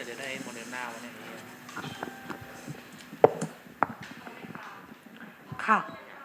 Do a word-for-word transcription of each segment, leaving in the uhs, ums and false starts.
จะได้โมเดอร์นาวันนี้ค่ะ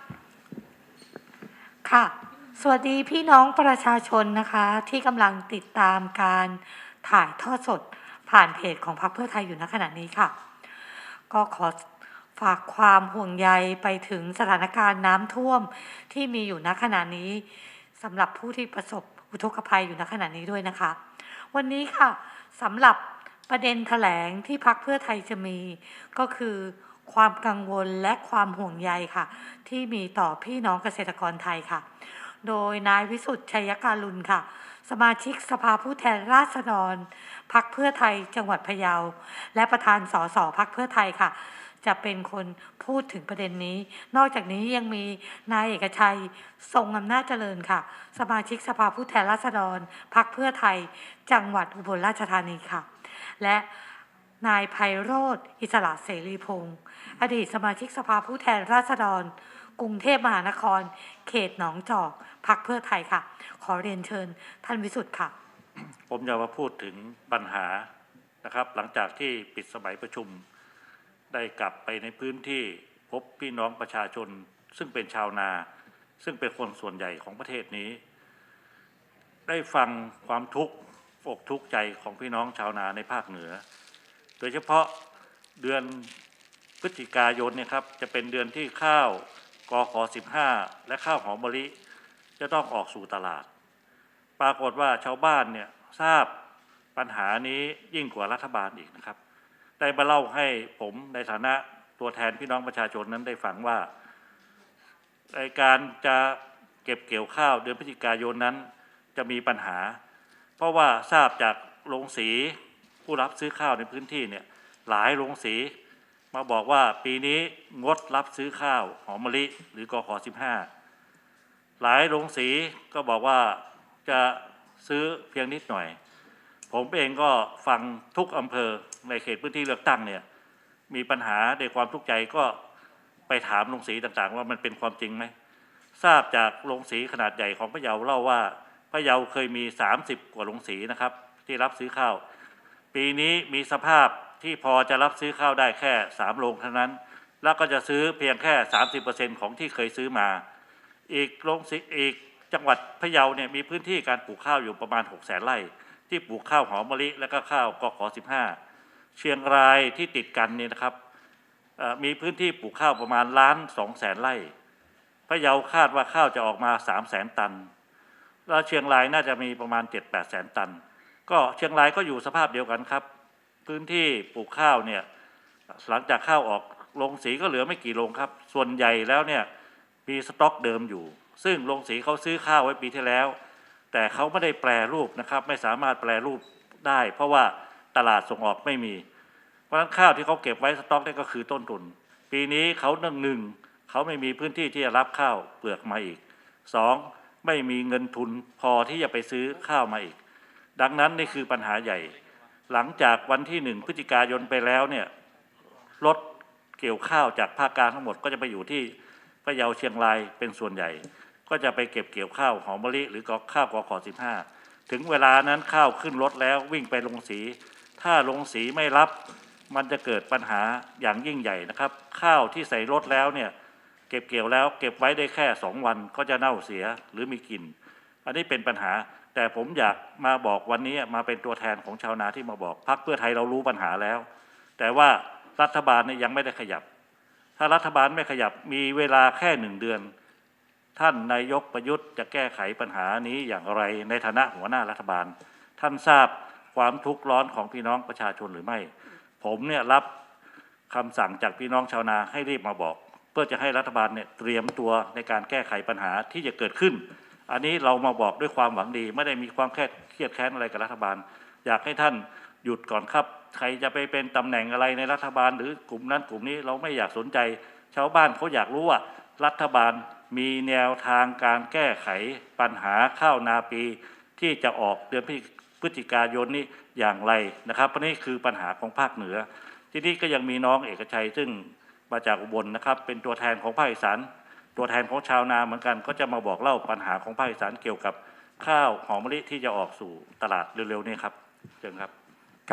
ค่ะสวัสดีพี่น้องประชาชนนะคะที่กำลังติดตามการถ่ายทอดสดผ่านเพจของพรรคเพื่อไทยอยู่ณขณะนี้ค่ะก็ขอฝากความห่วงใยไปถึงสถานการณ์น้ำท่วมที่มีอยู่ณขณะนี้สำหรับผู้ที่ประสบอุทกภัยอยู่ณขณะนี้ด้วยนะคะวันนี้ค่ะสำหรับประเด็นแถลงที่พรรคเพื่อไทยจะมีก็คือความกังวลและความห่วงใยค่ะที่มีต่อพี่น้องเกษตรกรไทยค่ะโดยนายวิสุทธิ์ชัยการุณค่ะสมาชิกสภาผู้แทนราษฎรพรรคเพื่อไทยจังหวัดพะเยาและประธานสสพรรคเพื่อไทยค่ะจะเป็นคนพูดถึงประเด็นนี้นอกจากนี้ยังมีนายเอกชัยทรงอำนาจเจริญค่ะสมาชิกสภาผู้แทนราษฎรพรรคเพื่อไทยจังหวัดอุบลราชธานีค่ะและนายไพโรจน์อิสระเสรีพงศ์อดีตสมาชิกสภาผู้แทนราษฎรกรุงเทพมหานครเขตหนองจอกพรรคเพื่อไทยค่ะขอเรียนเชิญท่านวิสุทธิ์ค่ะผมจะมาพูดถึงปัญหานะครับหลังจากที่ปิดสมัยประชุมได้กลับไปในพื้นที่พบพี่น้องประชาชนซึ่งเป็นชาวนาซึ่งเป็นคนส่วนใหญ่ของประเทศนี้ได้ฟังความทุกข์อกทุกข์ใจของพี่น้องชาวนาในภาคเหนือโดยเฉพาะเดือนพฤศจิกายนเนี่ยครับจะเป็นเดือนที่ข้าวกขสิบห้าและข้าวหอมมะลิจะต้องออกสู่ตลาดปรากฏว่าชาวบ้านเนี่ยทราบปัญหานี้ยิ่งกว่ารัฐบาลอีกนะครับได้มาเล่าให้ผมในฐานะตัวแทนพี่น้องประชาชนนั้นได้ฟังว่าในการจะเก็บเกี่ยวข้าวเดือนพฤศจิกายนนั้นจะมีปัญหาเพราะว่าทราบจากโรงสีผู้รับซื้อข้าวในพื้นที่เนี่ยหลายโรงสีมาบอกว่าปีนี้งดรับซื้อข้าวหอมมะลิหรือกขสิบห้าหลายโรงสีก็บอกว่าจะซื้อเพียงนิดหน่อยผมเองก็ฟังทุกอำเภอในเขตพื้นที่เลือกตั้งเนี่ยมีปัญหาในความทุกข์ใจก็ไปถามโรงสีต่างๆว่ามันเป็นความจริงไหมทราบจากโรงสีขนาดใหญ่ของพะเยาเล่าว่าพะเยาเคยมีสามสิบกว่าโรงสีนะครับที่รับซื้อข้าวปีนี้มีสภาพที่พอจะรับซื้อข้าวได้แค่สามโรงเท่านั้นแล้วก็จะซื้อเพียงแค่ สามสิบเปอร์เซ็นต์ ของที่เคยซื้อมาอีกโรงสีอีกจังหวัดพะเยาเนี่ยมีพื้นที่การปลูกข้าวอยู่ประมาณหกแสนไร่ที่ปลูกข้าวหอมมะลิและก็ข้าวกขสิบห้าเชียงรายที่ติดกันนี่นะครับมีพื้นที่ปลูกข้าวประมาณล้านสองแสนไร่พะเยาคาดว่าข้าวจะออกมาสามแสนตันแล้วเชียงรายน่าจะมีประมาณเจ็ดแปดแสนตันก็เชียงรายก็อยู่สภาพเดียวกันครับพื้นที่ปลูกข้าวเนี่ยหลังจากข้าวออกโรงสีก็เหลือไม่กี่โรงครับส่วนใหญ่แล้วเนี่ยมีสต็อกเดิมอยู่ซึ่งโรงสีเขาซื้อข้าวไว้ปีที่แล้วแต่เขาไม่ได้แปรรูปนะครับไม่สามารถแปรรูปได้เพราะว่าตลาดส่งออกไม่มีเพราะฉะนั้นข้าวที่เขาเก็บไว้สต็อกนี่ก็คือต้นทุนปีนี้เขาหนึ่งหนึ่งเขาไม่มีพื้นที่ที่จะรับข้าวเปลือกมาอีกสองไม่มีเงินทุนพอที่จะไปซื้อข้าวมาอีกดังนั้นนี่คือปัญหาใหญ่หลังจากวันที่หนึ่งพฤศจิกายนไปแล้วเนี่ยรถเกี่ยวข้าวจากภาคกลางทั้งหมดก็จะไปอยู่ที่พะเยาเชียงรายเป็นส่วนใหญ่ก็จะไปเก็บเกี่ยวข้าวหอมมะลิหรือข้าวกขสิบห้าถึงเวลานั้นข้าวขึ้นรถแล้ววิ่งไปโรงสีถ้าโรงสีไม่รับมันจะเกิดปัญหาอย่างยิ่งใหญ่นะครับข้าวที่ใส่รถแล้วเนี่ยเก็บเกี่ยวแล้วเก็บไว้ได้แค่สองวันก็จะเน่าเสียหรือมีกลิ่นอันนี้เป็นปัญหาแต่ผมอยากมาบอกวันนี้มาเป็นตัวแทนของชาวนาที่มาบอกพรรคเพื่อไทยเรารู้ปัญหาแล้วแต่ว่ารัฐบาลเนี่ยยังไม่ได้ขยับถ้ารัฐบาลไม่ขยับมีเวลาแค่หนึ่งเดือนท่านนายกประยุทธ์จะแก้ไขปัญหานี้อย่างไรในฐานะหัวหน้ารัฐบาลท่านทราบความทุกข์ร้อนของพี่น้องประชาชนหรือไม่ผมเนี่ยรับคำสั่งจากพี่น้องชาวนาให้รีบมาบอกเพื่อจะให้รัฐบาลเนี่ยเตรียมตัวในการแก้ไขปัญหาที่จะเกิดขึ้นอันนี้เรามาบอกด้วยความหวังดีไม่ได้มีความแค่เครียดแค้นอะไรกับรัฐบาลอยากให้ท่านหยุดก่อนครับใครจะไปเป็นตำแหน่งอะไรในรัฐบาลหรือกลุ่มนั้นกลุ่มนี้เราไม่อยากสนใจชาวบ้านเขาอยากรู้ว่ารัฐบาลมีแนวทางการแก้ไขปัญหาข้าวนาปีที่จะออกเดือนพฤศจิกายนนี้อย่างไรนะครับเพราะนี่คือปัญหาของภาคเหนือที่นี่ก็ยังมีน้องเอกชัยซึ่งมาจากอุบลนะครับเป็นตัวแทนของภาคอีสานตัวแทนของชาวนาเหมือนกันก็จะมาบอกเล่าปัญหาของภาคอีสานเกี่ยวกับข้าวหอมมะลิที่จะออกสู่ตลาดเร็วๆนี้ครับเชิญครับกับ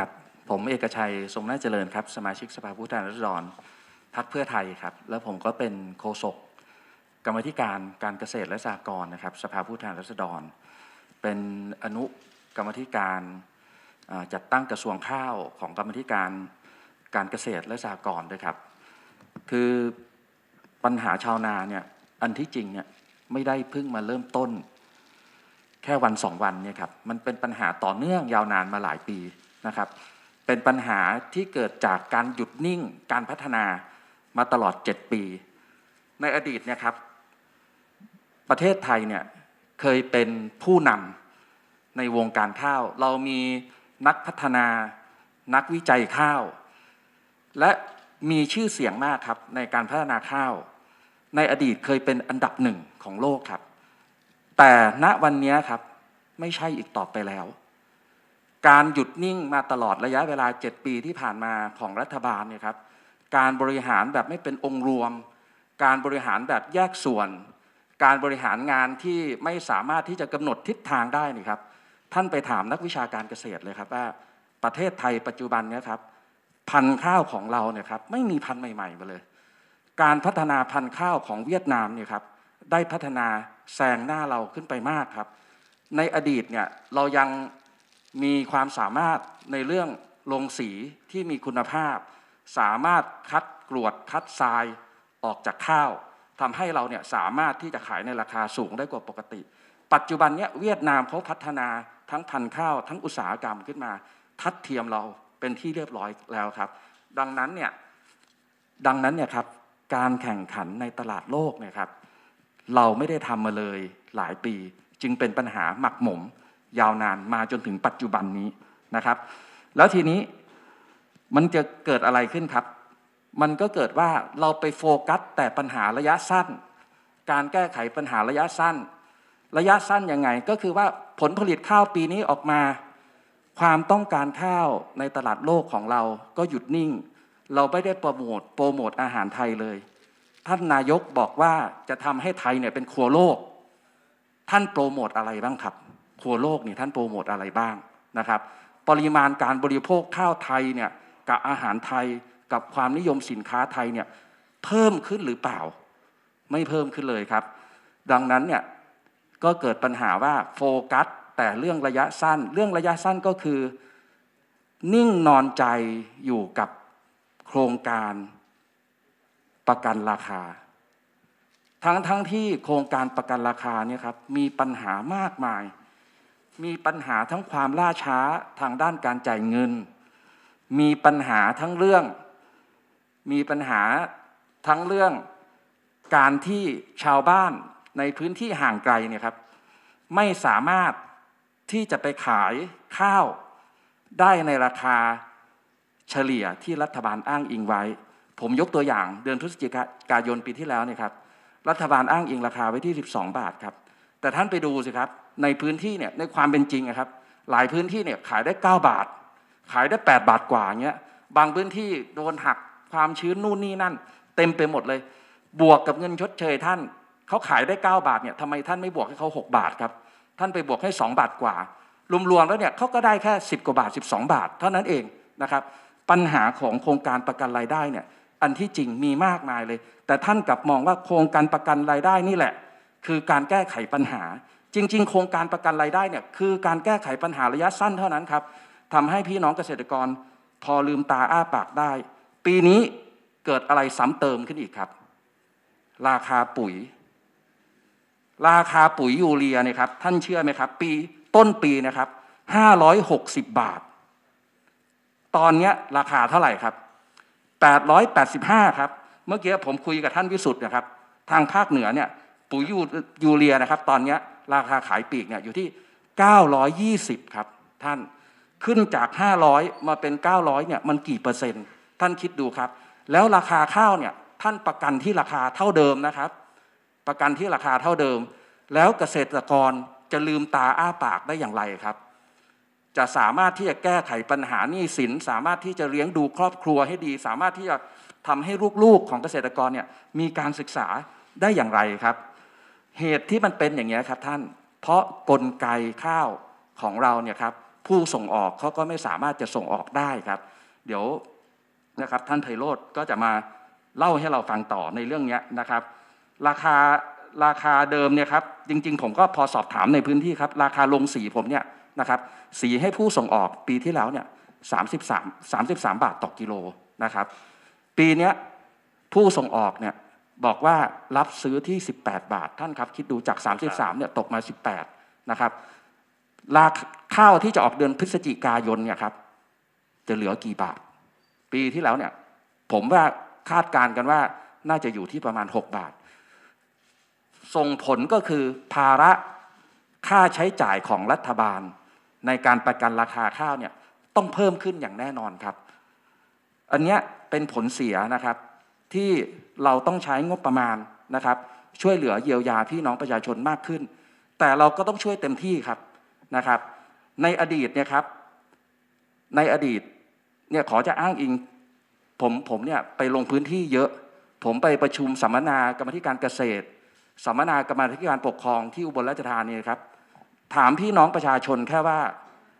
ผมเอกชัยทรงน่าเจริญครับสมาชิกสภาผู้แทนราษฎรพรรคเพื่อไทยครับแล้วผมก็เป็นโฆษกกรรมาธิการการเกษตรและสหกรณ์นะครับสภาผู้แทนราษฎรเป็นอนุกรรมาธิการจัดตั้งกระทรวงข้าวของกรรมาธิการการเกษตรและสหกรณ์ด้วยครับคือปัญหาชาวนาเนี่ยอันที่จริงเนี่ยไม่ได้เพิ่งมาเริ่มต้นแค่วันสองวันเนี่ยครับมันเป็นปัญหาต่อเนื่องยาวนานมาหลายปีนะครับเป็นปัญหาที่เกิดจากการหยุดนิ่งการพัฒนามาตลอดเจ็ดปีในอดีตเนี่ยครับประเทศไทยเนี่ยเคยเป็นผู้นำในวงการข้าวเรามีนักพัฒนานักวิจัยข้าวและมีชื่อเสียงมากครับในการพัฒนาข้าวในอดีตเคยเป็นอันดับหนึ่งของโลกครับแต่ณวันนี้ครับไม่ใช่อีกต่อไปแล้วการหยุดนิ่งมาตลอดระยะเวลาเจ็ดปีที่ผ่านมาของรัฐบาลเนี่ยครับการบริหารแบบไม่เป็นองค์รวมการบริหารแบบแยกส่วนการบริหารงานที่ไม่สามารถที่จะกำหนดทิศทางได้นี่ครับท่านไปถามนักวิชาการเกษตรเลยครับว่าประเทศไทยปัจจุบันนี้ครับพันธุ์ข้าวของเราเนี่ยครับไม่มีพันธุ์ใหม่ๆมาเลยการพัฒนาพันธุ์ข้าวของเวียดนามเนี่ยครับได้พัฒนาแซงหน้าเราขึ้นไปมากครับในอดีตเนี่ยเรายังมีความสามารถในเรื่องลงสีที่มีคุณภาพสามารถคัดกรวดคัดทรายออกจากข้าวทำให้เราเนี่ยสามารถที่จะขายในราคาสูงได้กว่าปกติปัจจุบันเนี้ยเวียดนามเขาพัฒนาทั้งพันธุ์ข้าวทั้งอุตสาหกรรมขึ้นมาทัดเทียมเราเป็นที่เรียบร้อยแล้วครับดังนั้นเนี่ยดังนั้นเนี่ยครับการแข่งขันในตลาดโลกเนี่ยครับเราไม่ได้ทำมาเลยหลายปีจึงเป็นปัญหาหมักหมมยาวนานมาจนถึงปัจจุบันนี้นะครับแล้วทีนี้มันจะเกิดอะไรขึ้นครับมันก็เกิดว่าเราไปโฟกัสแต่ปัญหาระยะสั้นการแก้ไขปัญหาระยะสั้นระยะสั้นยังไงก็คือว่าผลผลิตข้าวปีนี้ออกมาความต้องการข้าวในตลาดโลกของเราก็หยุดนิ่งเราไม่ได้โปรโมทโปรโมทอาหารไทยเลยท่านนายกบอกว่าจะทำให้ไทยเนี่ยเป็นครัวโลกท่านโปรโมทอะไรบ้างครับครัวโลกนี่ท่านโปรโมทอะไรบ้างนะครับปริมาณการบริโภคข้าวไทยเนี่ยกับอาหารไทยกับความนิยมสินค้าไทยเนี่ยเพิ่มขึ้นหรือเปล่าไม่เพิ่มขึ้นเลยครับดังนั้นเนี่ยก็เกิดปัญหาว่าโฟกัสแต่เรื่องระยะสั้นเรื่องระยะสั้นก็คือนิ่งนอนใจอยู่กับโครงการประกันราคาทั้งทั้งที่โครงการประกันราคาเนี่ยครับมีปัญหามากมายมีปัญหาทั้งความล่าช้าทางด้านการจ่ายเงินมีปัญหาทั้งเรื่องมีปัญหาทั้งเรื่องการที่ชาวบ้านในพื้นที่ห่างไกลเนี่ยครับไม่สามารถที่จะไปขายข้าวได้ในราคาเฉลี่ยที่รัฐบาลอ้างอิงไว้ผมยกตัวอย่างเดือนพฤศจิกายนปีที่แล้วเนี่ยครับรัฐบาลอ้างอิงราคาไว้ที่สิบสองบาทครับแต่ท่านไปดูสิครับในพื้นที่เนี่ยในความเป็นจริงนะครับหลายพื้นที่เนี่ยขายได้เก้าบาทขายได้แปดบาทกว่าเงี้ยบางพื้นที่โดนหักความชื้นนู่นนี่นั่นเต็มไปหมดเลยบวกกับเงินชดเชยท่านเขาขายได้เก้าบาทเนี่ยทำไมท่านไม่บวกให้เขาหกบาทครับท่านไปบวกให้สองบาทกว่ารวมๆแล้วเนี่ยเขาก็ได้แค่สิบกว่าบาทสิบสองบาทเท่านั้นเองนะครับปัญหาของโครงการประกันรายได้เนี่ยอันที่จริงมีมากมายเลยแต่ท่านกลับมองว่าโครงการประกันรายได้นี่แหละคือการแก้ไขปัญหาจริงๆโครงการประกันรายได้เนี่ยคือการแก้ไขปัญหาระยะสั้นเท่านั้นครับทำให้พี่น้องเกษตรกรพอลืมตาอ้าปากได้ปีนี้เกิดอะไรซ้ำเติมขึ้นอีกครับราคาปุ๋ยราคาปุ๋ยยูเรียเนี่ยครับท่านเชื่อไหมครับปีต้นปีนะครับห้าร้อยหกสิบบาทตอนนี้ราคาเท่าไหร่ครับแปดร้อยแปดสิบห้าครับเมื่อกี้ผมคุยกับท่านวิสุทธ์นะครับทางภาคเหนือเนี่ยปุ๋ยยูยูเรียนะครับตอนนี้ราคาขายปลีกเนี่ยอยู่ที่เก้าร้อยยี่สิบครับท่านขึ้นจากห้าร้อยมาเป็นเก้าร้อยเนี่ยมันกี่เปอร์เซ็นต์ท่านคิดดูครับแล้วราคาข้าวเนี่ยท่านประกันที่ราคาเท่าเดิมนะครับประกันที่ราคาเท่าเดิมแล้วเกษตรกรจะลืมตาอ้าปากได้อย่างไรครับจะสามารถที่จะแก้ไขปัญหาหนี้สินสามารถที่จะเลี้ยงดูครอบครัวให้ดีสามารถที่จะทำให้ลูกๆของเกษตรกรเนี่ยมีการศึกษาได้อย่างไรครับเหตุที่มันเป็นอย่างนี้ครับท่านเพราะกลไกข้าวของเราเนี่ยครับผู้ส่งออกเขาก็ไม่สามารถจะส่งออกได้ครับเดี๋ยวนะครับท่านไพโรจน์ก็จะมาเล่าให้เราฟังต่อในเรื่องนี้นะครับราคาราคาเดิมเนี่ยครับจริงๆผมก็พอสอบถามในพื้นที่ครับราคาลงสีผมเนี่ยนะครับสีให้ผู้ส่งออกปีที่แล้วเนี่ยสามสิบสาม สามสิบสามบาทต่อกิโลนะครับปีนี้ผู้ส่งออกเนี่ยบอกว่ารับซื้อที่สิบแปดบาทท่านครับคิดดูจากสามสิบสามเนี่ยตกมาสิบแปดนะครับราคาข้าวที่จะออกเดือนพฤศจิกายนเนี่ยครับจะเหลือกี่บาทปีที่แล้วเนี่ยผมว่าคาดการณ์กันว่าน่าจะอยู่ที่ประมาณหกบาทส่งผลก็คือภาระค่าใช้จ่ายของรัฐบาลในการประกันราคาข้าวเนี่ยต้องเพิ่มขึ้นอย่างแน่นอนครับอันนี้เป็นผลเสียนะครับที่เราต้องใช้งบประมาณนะครับช่วยเหลือเยียวยาพี่น้องประชาชนมากขึ้นแต่เราก็ต้องช่วยเต็มที่ครับนะครับในอดีตเนี่ยครับในอดีตเนี่ยขอจะอ้างอิงผมผมเนี่ยไปลงพื้นที่เยอะผมไปประชุมสัมมนากรรมาธิการเกษตรสัมมนากรรมาธิการปกครองที่อุบลราชธานีครับถามพี่น้องประชาชนแค่ว่า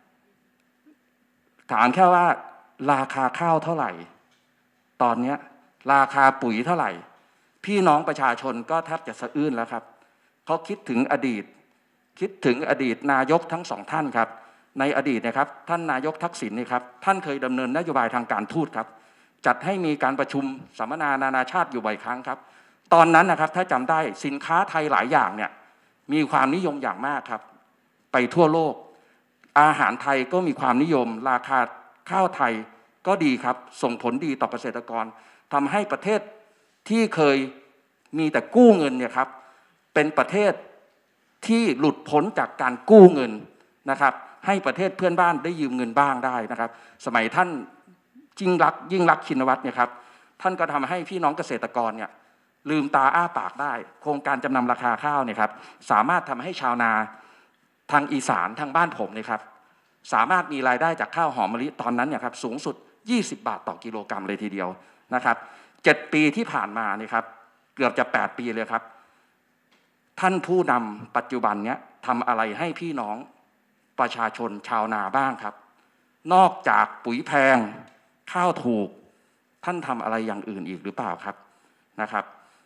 ถามแค่ว่าราคาข้าวเท่าไหร่ตอนนี้ราคาปุ๋ยเท่าไหร่พี่น้องประชาชนก็แทบจะสะอื้นแล้วครับเขาคิดถึงอดีตคิดถึงอดีตนายกทั้งสองท่านครับในอดีตนะครับท่านนายกทักษิณนี่ครับท่านเคยดำเนินนโยบายทางการทูตครับจัดให้มีการประชุมสัมมนานานาชาติอยู่บ่อยครั้งครับตอนนั้นนะครับถ้าจำได้สินค้าไทยหลายอย่างเนี่ยมีความนิยมอย่างมากครับไปทั่วโลกอาหารไทยก็มีความนิยมราคาข้าวไทยก็ดีครับส่งผลดีต่อเกษตรกรทำให้ประเทศที่เคยมีแต่กู้เงินเนี่ยครับเป็นประเทศที่หลุดพ้นจากการกู้เงินนะครับให้ประเทศเพื่อนบ้านได้ยืมเงินบ้างได้นะครับสมัยท่านยิ่งรักยิ่งรักชินวัตรเนี่ยครับท่านก็ทำให้พี่น้องเกษตรกรเนี่ยลืมตาอ้าปากได้โครงการจำนำราคาข้าวเนี่ยครับสามารถทำให้ชาวนาทางอีสานทางบ้านผมเนี่ยครับสามารถมีรายได้จากข้าวหอมมะลิตอนนั้นเนี่ยครับสูงสุดยี่สิบบาทต่อกิโลกรัมเลยทีเดียวนะครับเจ็ดปีที่ผ่านมานี่ครับเกือบจะแปดปีเลยครับท่านผู้นำปัจจุบันเนี้ยทำอะไรให้พี่น้องประชาชนชาวนาบ้างครับนอกจากปุ๋ยแพงข้าวถูกท่านทำอะไรอย่างอื่นอีกหรือเปล่าครับนะครับ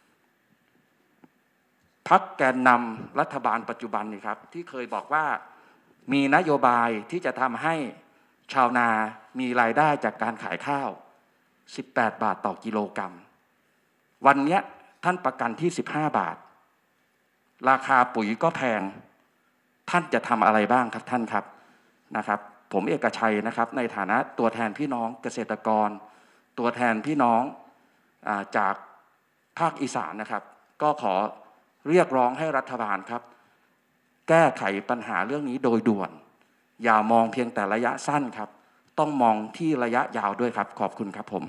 พรรคแกนนำรัฐบาลปัจจุบันนี่ครับที่เคยบอกว่ามีนโยบายที่จะทำให้ชาวนามีรายได้จากการขายข้าวสิบแปดบาทต่อกิโลกรัมวันนี้ท่านประกันที่สิบห้าบาทราคาปุ๋ยก็แพงท่านจะทำอะไรบ้างครับท่านครับนะครับผมเอกชัยนะครับในฐานะตัวแทนพี่น้องเกษตรกรตัวแทนพี่น้องจากภาคอีสานนะครับก็ขอเรียกร้องให้รัฐบาลครับแก้ไขปัญหาเรื่องนี้โดยด่วนอย่ามองเพียงแต่ระยะสั้นครับต้องมองที่ระยะยาวด้วยครับขอบคุณครับผม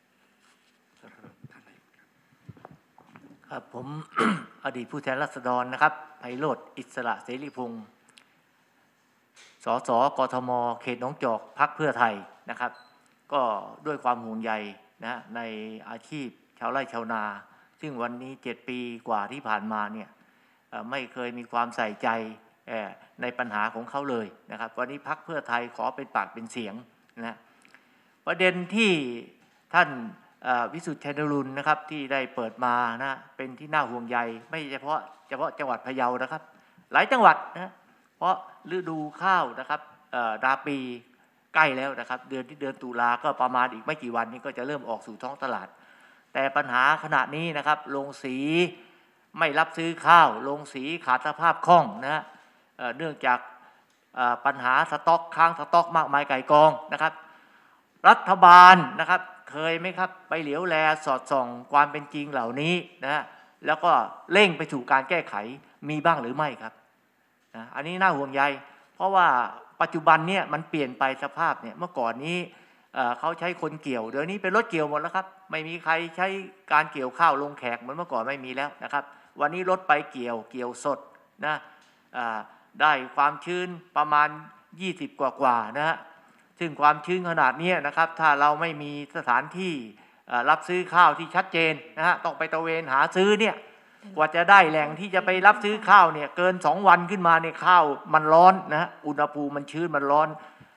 ครับผม อดีตผู้แทนราษฎรนะครับไพโรจน์อิสระเสรีพงศ์สสกทมเขตหนองจอกพรรคเพื่อไทยนะครับก็ด้วยความห่วงใยนะในอาชีพชาวไร่ชาวนาซึ่งวันนี้เจ็ดปีกว่าที่ผ่านมาเนี่ยไม่เคยมีความใส่ใจในปัญหาของเขาเลยนะครับวันนี้พรรคเพื่อไทยขอเป็นปากเป็นเสียงนะประเด็นที่ท่านวิสุทธิ์ชัยนรุณนะครับที่ได้เปิดมานะเป็นที่น่าห่วงใยไม่เฉพาะเฉพาะจังหวัดพะเยานะครับหลายจังหวัดนะเพราะฤดูข้าวนะครับราปีใกล้แล้วนะครับเดือนที่เดือนตุลาก็ประมาณอีกไม่กี่วันนี้ก็จะเริ่มออกสู่ท้องตลาดแต่ปัญหาขณะนี้นะครับโรงสีไม่รับซื้อข้าวโรงสีขาดสภาพคล่องนะเนื่องจากปัญหาสต็อกค้างสต็อกมากมายไก่กองนะครับรัฐบาลนะครับเคยไหมครับไปเหลียวแลสอดส่องความเป็นจริงเหล่านี้นะแล้วก็เร่งไปสู่การแก้ไขมีบ้างหรือไม่ครับนะอันนี้น่าห่วงใยเพราะว่าปัจจุบันเนี่ยมันเปลี่ยนไปสภาพเนี่ยเมื่อก่อนนี้เอ่อเขาใช้คนเกี่ยวเดี๋ยวนี้เป็นรถเกี่ยวหมดแล้วครับไม่มีใครใช้การเกี่ยวข้าวลงแขกเหมือนเมื่อก่อนไม่มีแล้วนะครับวันนี้รถไปเกี่ยวเกี่ยวสดนะได้ความชื้นประมาณยี่สิบกว่าๆนะฮะซึ่งความชื้นขนาดนี้นะครับถ้าเราไม่มีสถานที่รับซื้อข้าวที่ชัดเจนนะฮะต้องไปตระเวนหาซื้อเนี่ยกว่าจะได้แหล่งที่จะไปรับซื้อข้าวเนี่ยเกินสองวันขึ้นมาเนี่ยข้าวมันร้อนนะฮะอุณหภูมิมันชื้นมันร้อน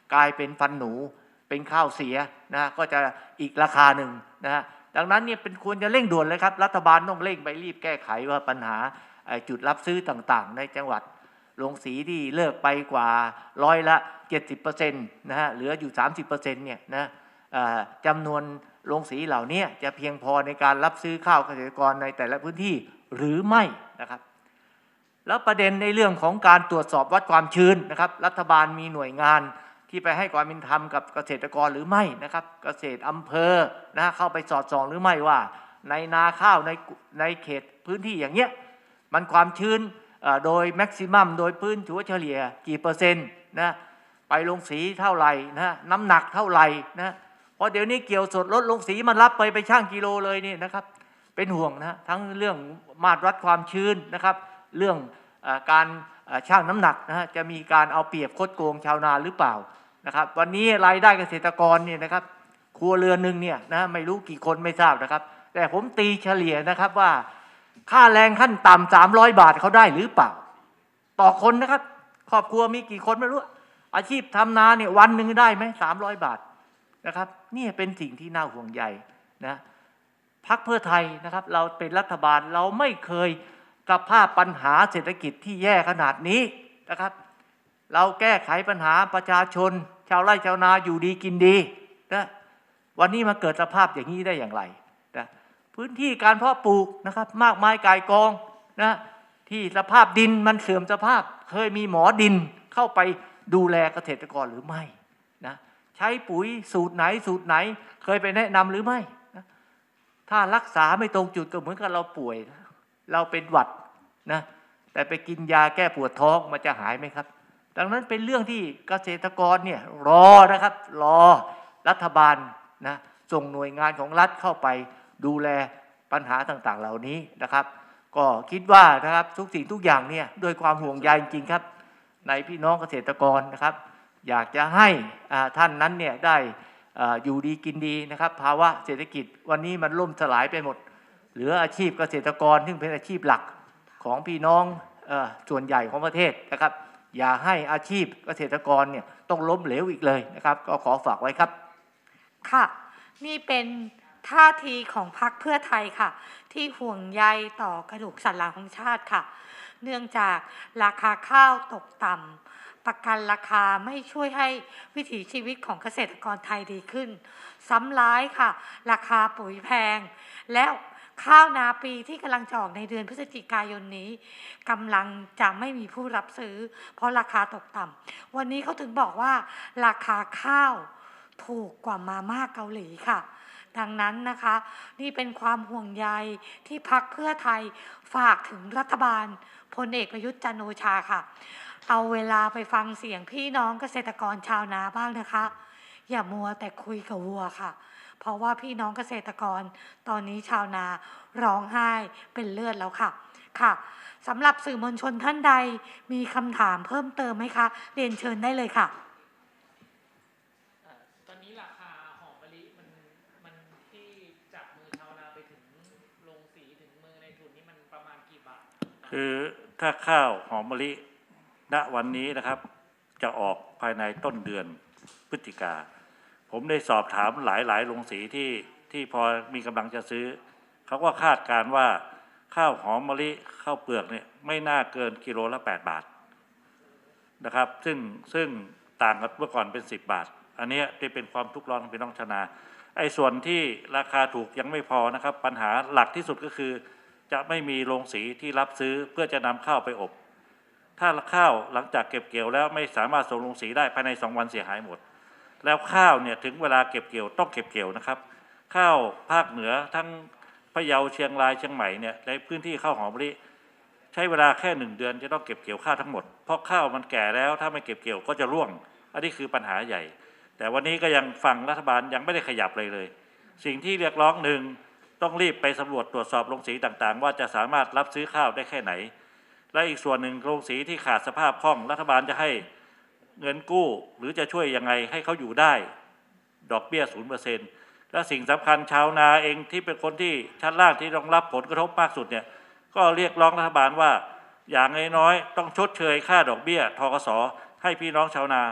กลายเป็นฟันหนูเป็นข้าวเสียนะก็จะอีกราคาหนึ่งนะฮะดังนั้นเนี่ยเป็นควรจะเร่งด่วนเลยครับรัฐบาลต้องเร่งไปรีบแก้ไขว่าปัญหาจุดรับซื้อต่างๆในจังหวัดโรงสีที่เลิกไปกว่าร้อยละ เจ็ดสิบเปอร์เซ็นต์ นะฮะเหลืออยู่ สามสิบเปอร์เซ็นต์ เนี่ยนะจำนวนโรงสีเหล่านี้จะเพียงพอในการรับซื้อข้าวเกษตรกรในแต่ละพื้นที่หรือไม่นะครับแล้วประเด็นในเรื่องของการตรวจสอบวัดความชื้นนะครับรัฐบาลมีหน่วยงานที่ไปให้ความเป็นธรรมกับเกษตรกรหรือไม่นะครับเกษตรอำเภอนะเข้าไปสอดส่องหรือไม่ว่าในนาข้าวในในเขตพื้นที่อย่างเงี้ยมันความชื้นโดยแม็กซิมัมโดยพื้นถัวเฉลี่ยกี่เปอร์เซ็นต์นะไปลงสีเท่าไหร่นะน้ำหนักเท่าไหร่นะเพราะเดี๋ยวนี้เกี่ยวสดรถลงสีมันรับไปไปช่างกิโลเลยนี่นะครับเป็นห่วงนะทั้งเรื่องมาตรวัดความชื้นนะครับเรื่องการช่างน้ำหนักนะฮะจะมีการเอาเปรียบคดโกงชาวนาหรือเปล่านะครับวันนี้รายได้เกษตรกรเนี่ยนะครับครัวเรือนหนึ่งเนี่ยนะไม่รู้กี่คนไม่ทราบนะครับแต่ผมตีเฉลี่ยนะครับว่าค่าแรงขั้นต่ำสามร้อยบาทเขาได้หรือเปล่าต่อคนนะครับครอบครัวมีกี่คนไม่รู้อาชีพทำนาเนี่ยวันหนึ่งได้ไหมสามร้อยบาทนะครับนี่เป็นสิ่งที่น่าห่วงใยนะพรรคเพื่อไทยนะครับเราเป็นรัฐบาลเราไม่เคยกับภาพปัญหาเศรษฐกิจที่แย่ขนาดนี้นะครับเราแก้ไขปัญหาประชาชนชาวไร่ชาวนาอยู่ดีกินดีนะวันนี้มาเกิดสภาพอย่างนี้ได้อย่างไรนะพื้นที่การเพาะปลูกนะครับมากมายกายกองนะที่สภาพดินมันเสื่อมสภาพเคยมีหมอดินเข้าไปดูแลเกษตรกรหรือไม่นะใช้ปุ๋ยสูตรไหนสูตรไหนเคยไปแนะนำหรือไม่นะถ้ารักษาไม่ตรงจุดก็เหมือนกับเราป่วยนะเราเป็นหวัดนะแต่ไปกินยาแก้ปวดท้องมันจะหายไหมครับดังนั้นเป็นเรื่องที่เกษตรกรเนี่ยรอนะครับรอรัฐบาลนะส่งหน่วยงานของรัฐเข้าไปดูแลปัญหาต่างๆเหล่านี้นะครับก็คิดว่านะครับทุกสิ่งทุกอย่างเนี่ยด้วยความห่วงใยจริงๆครับในพี่น้องเกษตรกรนะครับอยากจะให้ท่านนั้นเนี่ยได้อยู่ดีกินดีนะครับภาวะเศรษฐกิจวันนี้มันล่มสลายไปหมดเหลืออาชีพเกษตรกรซึ่งเป็นอาชีพหลักของพี่น้องส่วนใหญ่ของประเทศนะครับอย่าให้อาชีพเกษตรกรเนี่ยต้องล้มเหลวอีกเลยนะครับก็ขอฝากไว้ครับค่ะนี่เป็นท่าทีของพรรคเพื่อไทยค่ะที่ห่วงใยต่อกระดูกสันหลังของชาติค่ะเนื่องจากราคาข้าวตกต่ำประกันราคาไม่ช่วยให้วิถีชีวิตของเกษตรกรไทยดีขึ้นซ้ำร้ายค่ะราคาปุ๋ยแพงและข้าวนาปีที่กำลังจะออกในเดือนพฤศจิกายนนี้กำลังจะไม่มีผู้รับซื้อเพราะราคาตกต่ำวันนี้เขาถึงบอกว่าราคาข้าวถูกกว่ามาม่าเกาหลีค่ะดังนั้นนะคะนี่เป็นความห่วงใยที่พรรคเพื่อไทยฝากถึงรัฐบาลพลเอกประยุทธ์จันทร์โอชาค่ะเอาเวลาไปฟังเสียงพี่น้องเกษตรกรชาวนาบ้างนะคะอย่ามัวแต่คุยกับวัวค่ะเพราะว่าพี่น้องเกษตรกรตอนนี้ชาวนาร้องไห้เป็นเลือดแล้วค่ะค่ะสำหรับสื่อมวลชนท่านใดมีคำถามเพิ่มเติมไหมคะเรียนเชิญได้เลยค่ะตอนนี้ราคาหอมมะลิมันมันที่จากมือชาวนาไปถึงโรงสีถึงมือในทุนนี่มันประมาณกี่บาทคือถ้าข้าวหอมมะลิณวันนี้นะครับจะออกภายในต้นเดือนพฤศจิกาผมได้สอบถามหลายๆโรงสีที่ที่พอมีกำลังจะซื้อเขาก็คาดการว่าข้าวหอมมะลิข้าวเปลือกเนี่ยไม่น่าเกินกิโลละแปดบาทนะครับซึ่งซึ่งต่างกับเมื่อก่อนเป็นสิบบาทอันนี้ได้เป็นความทุกข์ร้อนของพี่น้องชาวนาไอ้ส่วนที่ราคาถูกยังไม่พอนะครับปัญหาหลักที่สุดก็คือจะไม่มีโรงสีที่รับซื้อเพื่อจะนำข้าวไปอบถ้าข้าวหลังจากเก็บเกี่ยวแล้วไม่สามารถส่งโรงสีได้ภายในสองวันเสียหายหมดแล้วข้าวเนี่ยถึงเวลาเก็บเกี่ยวต้องเก็บเกี่ยวนะครับข้าวภาคเหนือทั้งพะเยาเชียงรายเชียงใหม่เนี่ยในพื้นที่ข้าวหอมมะลิใช้เวลาแค่หนึ่งเดือนจะต้องเก็บเกี่ยวข้าวทั้งหมดเพราะข้าวมันแก่แล้วถ้าไม่เก็บเกี่ยวก็จะร่วงอันนี้คือปัญหาใหญ่แต่วันนี้ก็ยังฟังรัฐบาลยังไม่ได้ขยับเลยเลยสิ่งที่เรียกร้องหนึ่งต้องรีบไปสำรวจตรวจสอบโรงสีต่างๆว่าจะสามารถรับซื้อข้าวได้แค่ไหนและอีกส่วนหนึ่งโรงสีที่ขาดสภาพคล่องรัฐบาลจะให้เงินกู้หรือจะช่วยยังไงให้เขาอยู่ได้ดอกเบี้ย ศูนย์เปอร์เซ็นต์ และสิ่งสำคัญชาวนาเองที่เป็นคนที่ชั้นล่างที่ต้องรับผลกระทบมากสุดเนี่ยก็เรียกร้องรัฐบาลว่าอย่างน้อยๆต้องชดเชยค่าดอกเบี้ยธกสให้พี่น้องชาวนา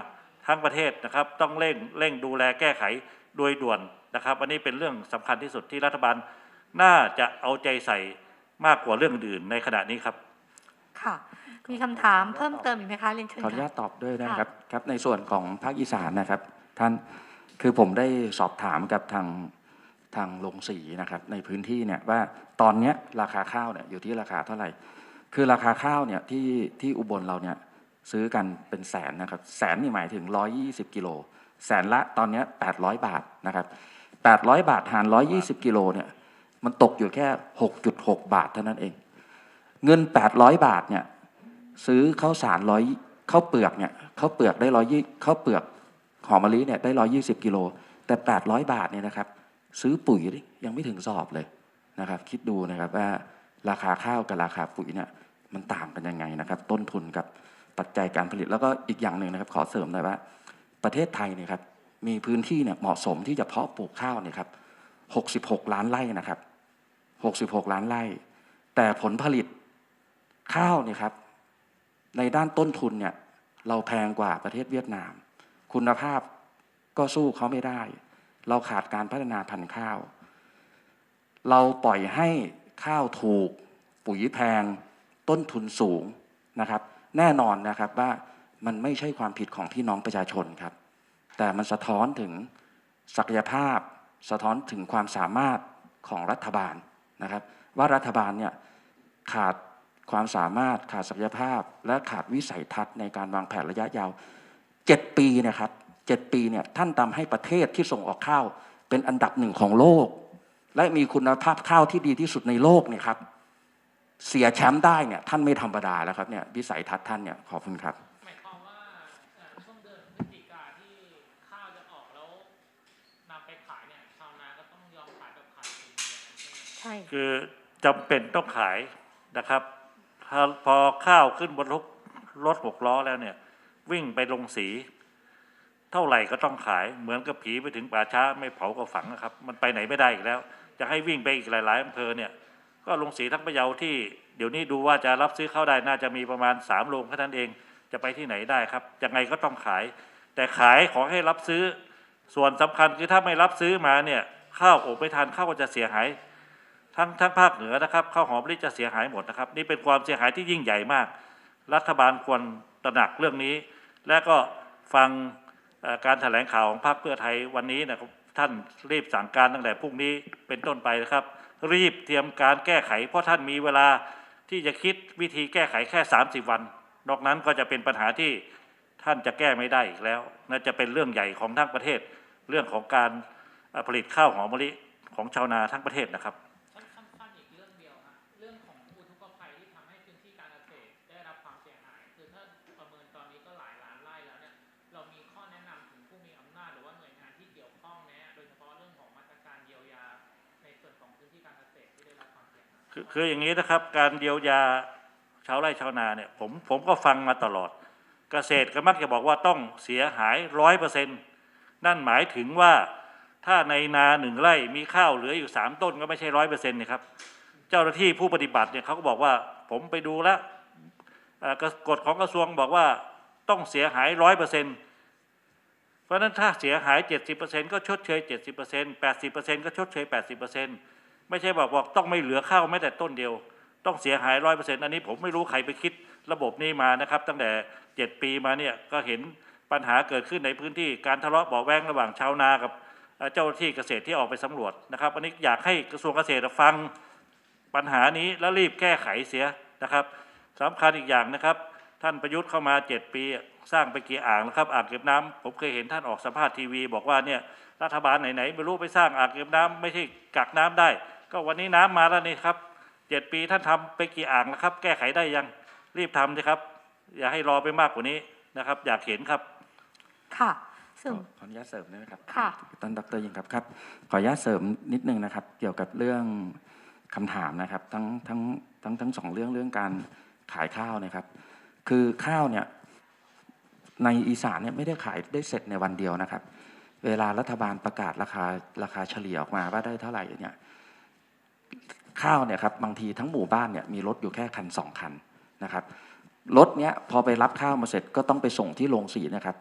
ทั้งประเทศนะครับต้องเร่งเร่งดูแลแก้ไขโดยด่วนนะครับอันนี้เป็นเรื่องสำคัญที่สุดที่รัฐบาลน่าจะเอาใจใส่มากกว่าเรื่องอื่นในขณะนี้ครับค่ะมีคำถามเพิ่มเติมอีกไหมคะเรียนเชิญขออนุญาค่ะตตอบด้วยนะครับครับในส่วนของภาคอีสานนะครับท่านคือผมได้สอบถามกับทางทางโรงสีนะครับในพื้นที่เนี่ยว่าตอนนี้ราคาข้าวเนี่ยอยู่ที่ราคาเท่าไหร่คือราคาข้าวเนี่ยที่ที่อุบลเราเนี่ยซื้อกันเป็นแสนนะครับแสนนี่หมายถึงหนึ่งร้อยยี่สิบกิโลแสนละตอนนี้แปดร้อยบาทนะครับแปดร้อยบาทหารหนึ่งร้อยยี่สิบกิโลเนี่ยมันตกอยู่แค่ หกจุดหก บาทเท่านั้นเองเงินแปดร้อยบาทเนี่ยซื้อข้าวสารร้อยข้าวเปลือกเนี่ยข้าวเปลือกได้ร้อยยี่ข้าวเปลือกหอมมะลิเนี่ยได้ร้อยยี่สิบกิโลแต่แปดร้อยบาทเนี่ยนะครับซื้อปุ๋ยยังไม่ถึงสอบเลยนะครับคิดดูนะครับว่าราคาข้าวกับราคาปุ๋ยเนี่ยมันต่างกันยังไงนะครับต้นทุนกับปัจจัยการผลิตแล้วก็อีกอย่างหนึ่งนะครับขอเสริมหน่อยว่าประเทศไทยเนี่ยครับมีพื้นที่เนี่ยเหมาะสมที่จะเพาะปลูกข้าวเนี่ยครับหกสิบหกล้านไร่นะครับหกสิบหกล้านไร่แต่ผลผลิตข้าวเนี่ยครับในด้านต้นทุนเนี่ยเราแพงกว่าประเทศเวียดนามคุณภาพก็สู้เขาไม่ได้เราขาดการพัฒนาพันธุ์ข้าวเราปล่อยให้ข้าวถูกปุ๋ยแพงต้นทุนสูงนะครับแน่นอนนะครับว่ามันไม่ใช่ความผิดของพี่น้องประชาชนครับแต่มันสะท้อนถึงศักยภาพสะท้อนถึงความสามารถของรัฐบาลนะครับว่ารัฐบาลเนี่ยขาดความสามารถขาดศักยภาพและขาดวิสัยทัศน์ในการวางแผนระยะยาวเจ็ดปีนะครับเจ็ดปีเนี่ยท่านทำให้ประเทศที่ส่งออกข้าวเป็นอันดับหนึ่งของโลกและมีคุณภาพข้าวที่ดีที่สุดในโลกเนี่ยครับเสียแชมป์ได้เนี่ยท่านไม่ธรรมดาแล้วครับเนี่ยวิสัยทัศน์ท่านเนี่ยขอบคุณครับหมายความว่าเอ่อช่วงเดือนพฤศจิกาที่ข้าวจะออกแล้วนำไปขายเนี่ยชาวนาก็ต้องยอมขายแบบขาดทุนใช่ไหมคือจำเป็นต้องขายนะครับพอข้าวขึ้นบนรถหกล้อแล้วเนี่ยวิ่งไปลงสีเท่าไหร่ก็ต้องขายเหมือนกับผีไปถึงป่าช้าไม่เผาก็ฝังนะครับมันไปไหนไม่ได้อีกแล้วจะให้วิ่งไปอีกหลายๆอำเภอเนี่ยก็ลงสีทั้งพะเยาที่เดี๋ยวนี้ดูว่าจะรับซื้อเข้าได้น่าจะมีประมาณสามโรงแค่นั้นเองจะไปที่ไหนได้ครับยังไงก็ต้องขายแต่ขายขอให้รับซื้อส่วนสำคัญคือถ้าไม่รับซื้อมาเนี่ยข้าวอบไม่ทันข้าวก็จะเสียหายทั้งทั้งภาคเหนือนะครับข้าวหอมมะลิจะเสียหายหมดนะครับนี่เป็นความเสียหายที่ยิ่งใหญ่มากรัฐบาลควรตระหนักเรื่องนี้และก็ฟังการแถลงข่าวของพรรคเพื่อไทยวันนี้นะครับท่านรีบสั่งการตั้งแต่พรุ่งนี้เป็นต้นไปนะครับรีบเตรียมการแก้ไขเพราะท่านมีเวลาที่จะคิดวิธีแก้ไขแค่สามสิบวันนอกนั้นก็จะเป็นปัญหาที่ท่านจะแก้ไม่ได้อีกแล้วน่าจะเป็นเรื่องใหญ่ของทั้งประเทศเรื่องของการผลิตข้าวหอมมะลิของชาวนาทั้งประเทศนะครับสั้นๆอีกเรื่องเดียวครับเรื่องของอุทกภัยที่ทำให้พื้นที่การเกษตรได้รับความเสียหายคือถ้าประเมินตอนนี้ก็หลายล้านไร่แล้วเนี่ยเรามีข้อแนะนำถึงผู้มีอำนาจหรือว่าหน่วยงานที่เกี่ยวข้องแนะโดยเฉพาะเรื่องของมาตรการเยียวยาในส่วนของพื้นที่การเกษตรที่ได้รับความเสียหายคือคืออย่างนี้นะครับการเยียวยาชาวไร่ชาวนาเนี่ยผมผมก็ฟังมาตลอดเกษตรก็มักจะบอกว่าต้องเสียหายร้อยเปอร์เซ็นต์นั่นหมายถึงว่าถ้าในนาหนึ่งไร่มีข้าวเหลืออยู่สามต้นก็ไม่ใช่ร้อยเปอร์เซ็นต์นะครับเจ้าหน้าที่ผู้ปฏิบัติเนี่ยเขาก็บอกว่าผมไปดูแล้วกฎของกระทรวงบอกว่าต้องเสียหายร้อยเปอร์เซ็นต์เพราะฉะนั้นถ้าเสียหายเจ็ดสิบเปอร์เซ็นต์ก็ชดเชยเจ็ดสิบเปอร์เซ็นต์แปดสิบเปอร์เซ็นต์ก็ชดเชยแปดสิบเปอร์เซ็นต์ไม่ใช่บอกบอกต้องไม่เหลือข้าวแม้แต่ต้นเดียวต้องเสียหายร้อยเปอร์เซ็นต์อันนี้ผมไม่รู้ใครไปคิดระบบนี้มานะครับตั้งแต่เจ็ดปีมาเนี่ยก็เห็นปัญหาเกิดขึ้นในพื้นที่การทะเลาะเบาะแว้งระหว่างชาวนากับเจ้าหน้าที่เกษตรที่ออกไปสำรวจนะครับอันนี้อยากให้กระทรวงเกษตรฟังปัญหานี้แล้วรีบแก้ไขเสียนะครับสำคัญอีกอย่างนะครับท่านประยุทธ์เข้ามาเจ็ดปีสร้างไปกี่อ่างนะครับอ่างเก็บน้ำผมเคยเห็นท่านออกสัมภาษณ์ทีวีบอกว่าเนี่ยรัฐบาลไหนๆไม่รู้ไปสร้างอ่างเก็บน้ำไม่ใช่กักน้ำได้ก็วันนี้น้ำมาแล้วนี่ครับเจ็ดปีท่านทำไปกี่อ่างนะครับแก้ไขได้ยังรีบทำสิครับอย่าให้รอไปมากกว่านี้นะครับอยากเห็นครับค่ะขออนุญาตเสริมได้ไหมครับค่ะท่านดร.ยิ่งครับครับขออนุญาตเสริมนิดนึงนะครับเกี่ยวกับเรื่องคำถามนะครับทั้งทั้งทั้งทั้งสองเรื่องเรื่องการขายข้าวนะครับคือข้าวเนี่ยในอีสานเนี่ยไม่ได้ขายได้เสร็จในวันเดียวนะครับเวลารัฐบาลประกาศราคาราคาเฉลี่ยออกมาว่าได้เท่าไหร่เนี่ยข้าวเนี่ยครับบางทีทั้งหมู่บ้านเนี่ยมีรถอยู่แค่คันสองคันนะครับรถเนี้ยพอไปรับข้าวมาเสร็จก็ต้องไปส่งที่โรงสีนะครับ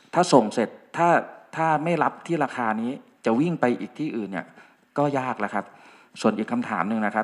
ถ้าส่งเสร็จถ้าถ้าไม่รับที่ราคานี้จะวิ่งไปอีกที่อื่นเนี่ยก็ยากแล้วครับส่วนอีกคำถามหนึ่งนะครับ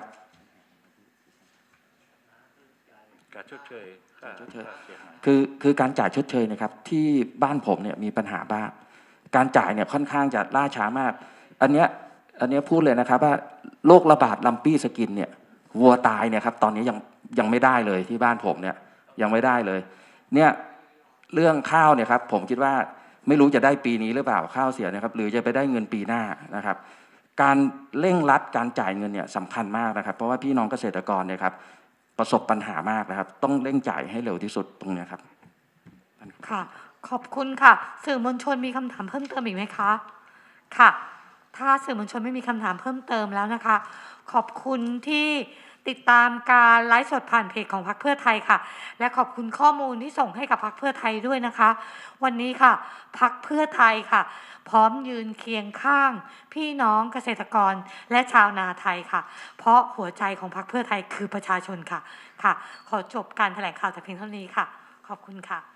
การชดเชยค่าชดเชยค่าเสียหายคือคือการจ่ายชดเชยนะครับที่บ้านผมเนี่ยมีปัญหาบ้างการจ่ายเนี่ยค่อนข้างจะล่าช้ามากอันเนี้ยอันเนี้ยพูดเลยนะครับว่าโรคระบาดลัมปี้สกินเนี่ยวัวตายเนี่ยครับตอนนี้ยังยังไม่ได้เลยที่บ้านผมเนี่ยยังไม่ได้เลยเนี่ยเรื่องข้าวเนี่ยครับผมคิดว่าไม่รู้จะได้ปีนี้หรือเปล่าข้าวเสียนะครับหรือจะไปได้เงินปีหน้านะครับการเร่งรัดการจ่ายเงินเนี่ยสำคัญมากนะครับเพราะว่าพี่น้องเกษตรกรเนี่ยครับประสบปัญหามากนะครับต้องเร่งจ่ายให้เร็วที่สุดตรงเนี้ยครับค่ะขอบคุณค่ะสื่อมวลชนมีคำถามเพิ่มเติมอีกไหมคะค่ะถ้าสื่อมวลชนไม่มีคำถามเพิ่มเติมแล้วนะคะขอบคุณที่ติดตามการไลฟ์สดผ่านเพจของพรรคเพื่อไทยค่ะและขอบคุณข้อมูลที่ส่งให้กับพรรคเพื่อไทยด้วยนะคะวันนี้ค่ะพรรคเพื่อไทยค่ะพร้อมยืนเคียงข้างพี่น้องเกษตรกรและชาวนาไทยค่ะเพราะหัวใจของพรรคเพื่อไทยคือประชาชนค่ะค่ะขอจบการแถลงข่าวแต่เพียงเท่านี้ค่ะขอบคุณค่ะ